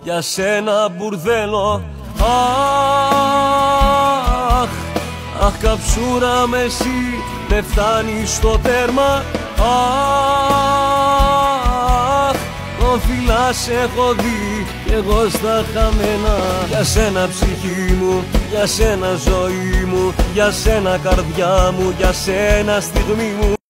για σένα μπουρδέλο. Αχ, καψούρα με εσύ δεν φτάνει στο τέρμα. Αχ, το φυλάς έχω δει κι εγώ στα χαμένα. Για σένα ψυχή μου, για σένα ζωή μου, για σένα καρδιά μου, για σένα στιγμή μου.